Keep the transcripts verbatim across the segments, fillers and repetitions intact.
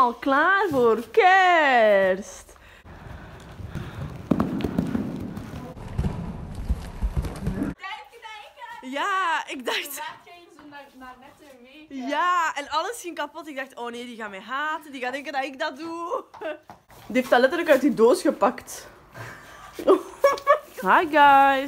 helemaal klaar voor kerst. Ja, ik dacht... Ja, en alles ging kapot. Ik dacht, oh nee, die gaat mij haten. Die gaat denken dat ik dat doe. Die heeft dat letterlijk uit die doos gepakt. Hi guys.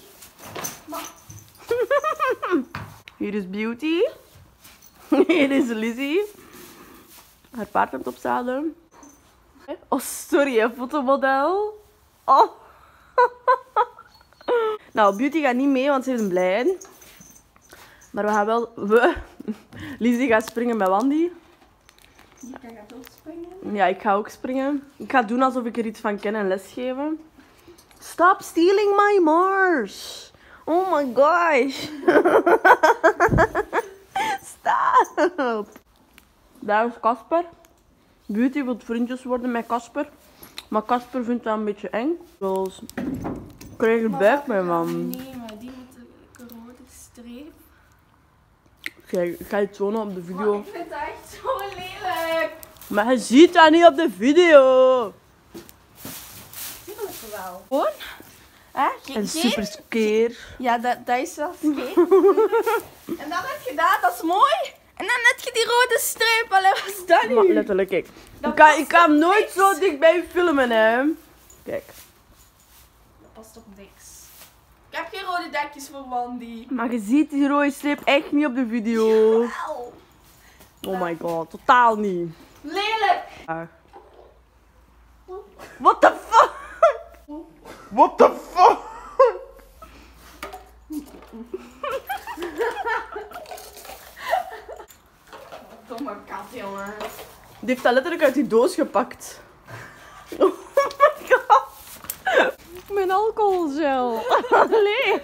Hier is Beauty. Hier is Lizzie. Haar paard aan het opzadelen. Oh, sorry, een fotomodel. Oh. Nou, Beauty gaat niet mee, want ze heeft een blij. Maar we gaan wel... We... Lizzie gaat springen met Wandy. Jij gaat ook springen? Ja, ik ga ook springen. Ik ga doen alsof ik er iets van ken en lesgeven. Stop stealing my Mars. Oh my gosh. Stop. Daar is Casper. Beauty wil vriendjes worden met Casper. Maar Casper vindt dat een beetje eng. Dus ik krijg er buik mee van. Nee, maar die met de rode streep. Kijk, ik ga het tonen op de video. Oh, ik vind het echt zo lelijk. Maar je ziet dat niet op de video. Tuurlijk wel. Gewoon? Hè? En super skeer. Ja, dat, dat is wel skeer. En dan heb je dat, dat is mooi. En dan heb je die rode streep. Allee, wat is dat Maar nu? letterlijk, kijk. Dat Ik kan, past ik kan op nooit niks. zo dichtbij filmen, hè. Kijk. Dat past op niks. Ik heb geen rode dekjes voor Wandy. Maar je ziet die rode streep echt niet op de video. Auw. Oh my god, totaal niet. Lelijk. Ah. What the fuck? What the fuck? Domme kat, jongen. Die heeft dat letterlijk uit die doos gepakt. Oh my god. Mijn alcoholgel. Allee.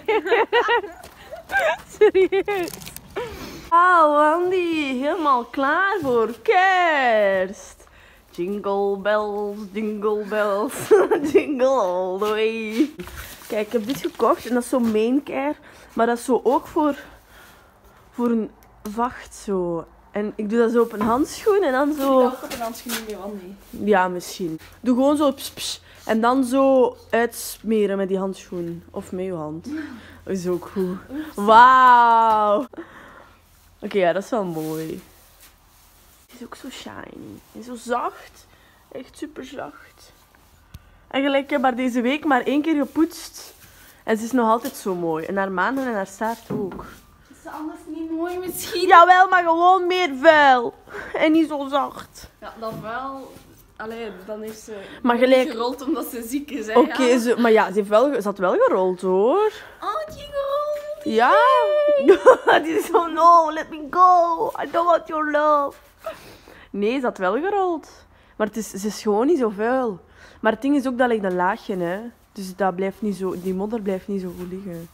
Serieus. Ah, Wandy, helemaal klaar voor kerst. Jingle bells, jingle bells, jingle all the way. Kijk, ik heb dit gekocht en dat is zo main care. Maar dat is zo ook voor, voor een vacht zo. En ik doe dat zo op een handschoen en dan zo... Ook op een handschoen bij Wandy. Ja, misschien. Doe gewoon zo ps, ps, en dan zo uitsmeren met die handschoen. Of met je hand. Dat is ook goed. Wauw. Oké, okay, ja, dat is wel mooi. Het is ook zo shiny. En zo zacht. Echt super zacht. En gelijk, ik heb haar deze week maar één keer gepoetst. En ze is nog altijd zo mooi. En haar manen en haar staart ook. Is ze anders niet mooi misschien? Jawel, maar gewoon meer vuil. En niet zo zacht. Ja, dan wel. Allee, dan heeft ze Maar gelijk... gerold omdat ze ziek is. Oké, Okay, ja. ze- maar ja, ze, heeft wel, ge- ze had wel gerold hoor. Oh, die gerold. Ja. Die is zo, no, let me go. I don't want your love. Nee, ze had wel gerold. Maar het is, ze is gewoon niet zo vuil. Maar het ding is ook, dat ligt een laagje, hè. Dus dat blijft niet zo, die modder blijft niet zo goed liggen.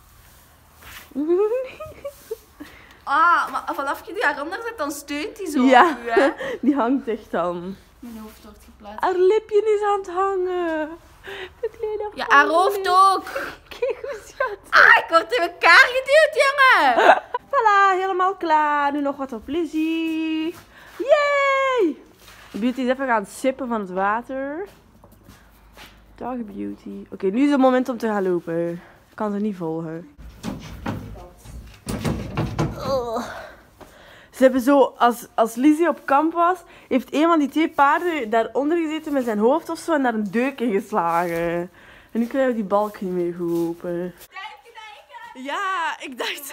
Ah, maar vanaf je die eronder zet, dan steunt die zo Ja, op u, hè? die hangt echt aan. Mijn hoofd wordt geplaatst. Haar lipje is aan het hangen. Het kleine Ja, haar hoofd ook. Kijk hoe schat. Ah, ik word in elkaar geduwd, jongen. Voilà, helemaal klaar. Nu nog wat op Lizzie. Yay! Beauty is even gaan sippen van het water. Dag Beauty. Oké, nu is het moment om te gaan lopen. Ik kan ze niet volgen. Ugh. Ze hebben zo, als, als Lizzie op kamp was, heeft een van die twee paarden daaronder gezeten met zijn hoofd of zo en daar een deuk in geslagen. En nu krijgen we die balk niet meer goed open. Ja, ik dacht...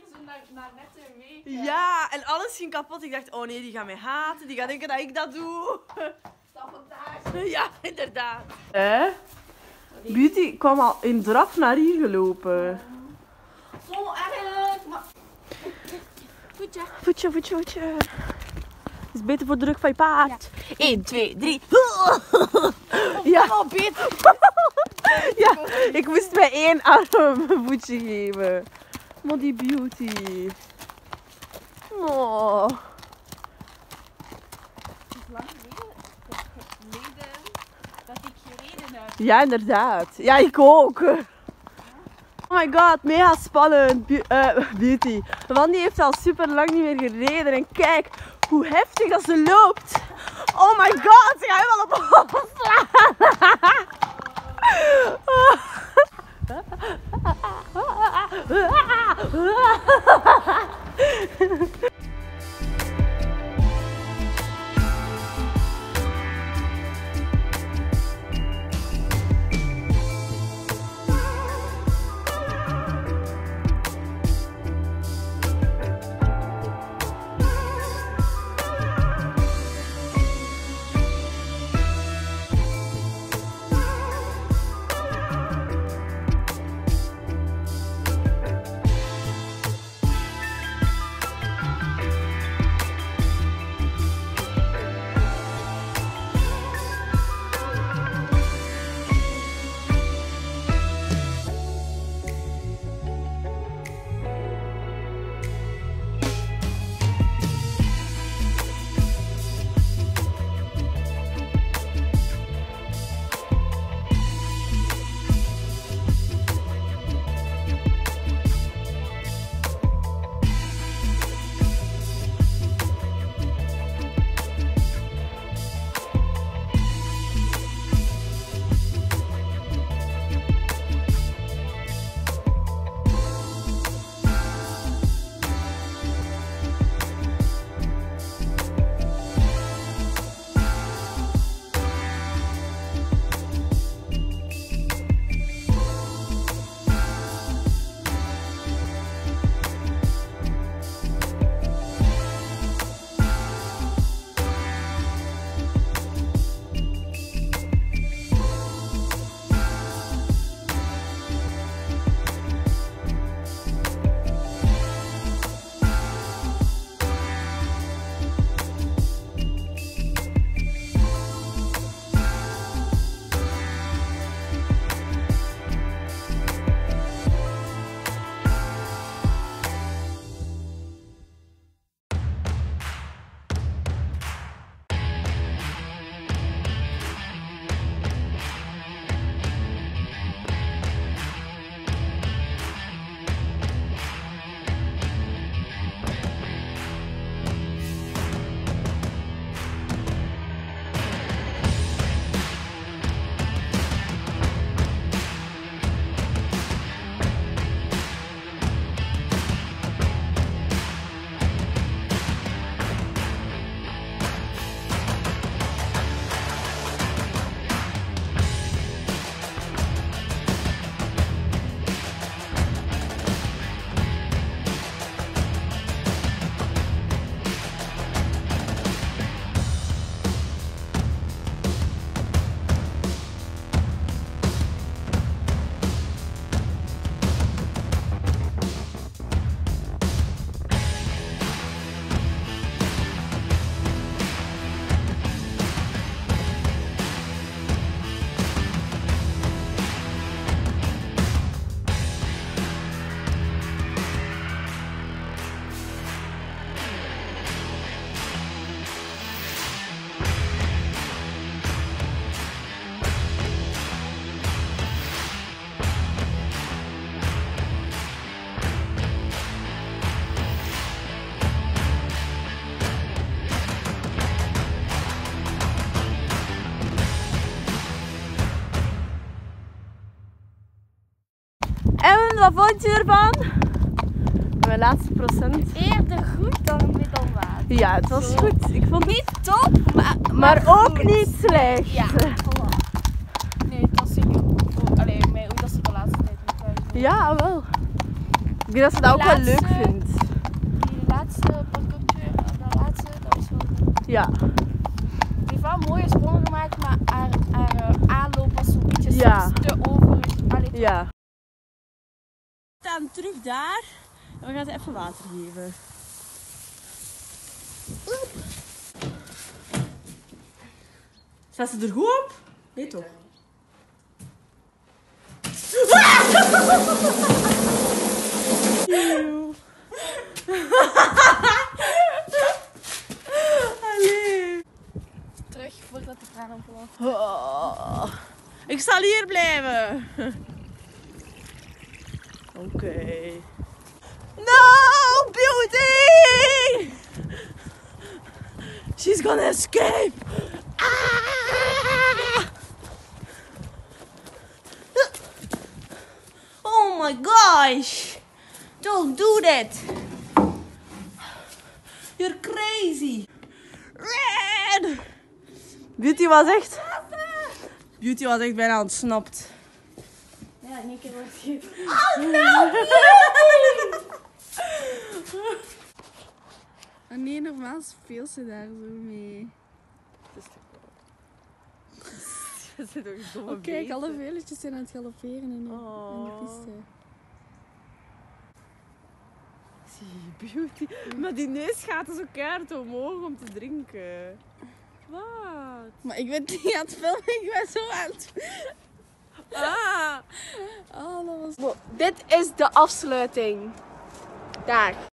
Ja, en alles ging kapot. Ik dacht, oh nee, die gaat mij haten. Die gaat denken dat ik dat doe. Sabotage. Ja, inderdaad. Hè? Beauty kwam al in draf naar hier gelopen. Zo erg. Maar... Voetje. Voetje, voetje, voetje. Het is beter voor de rug van je paard. één, twee, drie. Ja. Oh, beter. Ja, ik moest mij één arm een voetje geven. Maar die Beauty. Oh. Het is lang geleden dat ik gereden heb. Ja, inderdaad. Ja, ik ook. Oh my god, mega spannend. Be uh, Beauty. Want die heeft al super lang niet meer gereden. En kijk hoe heftig dat ze loopt. Oh my god, ze gaan helemaal op ons slaan. En wat vond je ervan? Mijn laatste procent. Eerder goed dan middelmaat. Ja, het was Zo. goed. Ik vond het... Niet top, maar, Maar, maar ook goed. niet slecht. Ja, voilà. Nee, het was zeker goed. Allee, mij hoe dat ze de laatste tijd niet thuis. Ja, wel. Ik denk dat ze dat ook wel leuk laatste- vindt. Die laatste podcastje, de laatste, dat was wel goed. Ja. Die heeft wel mooie sprongen gemaakt, maar haar, haar uh, aanloop was zo'n beetje Ja. soms te over. Allee, Ja. We staan terug daar en we gaan ze even water geven. Staat ze er goed op? Nee toch? Eeuw. Allee. terug voordat de kraan opgelopen. Oh, ik zal hier blijven. Oké. Okay. No, Beauty! She's gonna escape! Oh my gosh. Don't do that. You're crazy. Red. Beauty was echt... Beauty was echt bijna ontsnapt. Ja, in één keer wordt je... Oh nee, normaal speelt ze daar zo mee. Oké, Kijk, alle veulentjes zijn aan het galopperen in de, Oh. in de piste. Zie, Beauty. Maar die neus gaat zo keihard omhoog om te drinken. Wat? Maar ik ben niet aan het filmen, ik ben zo aan het... Ah! Oh, dat was... Dit is de afsluiting. Daar.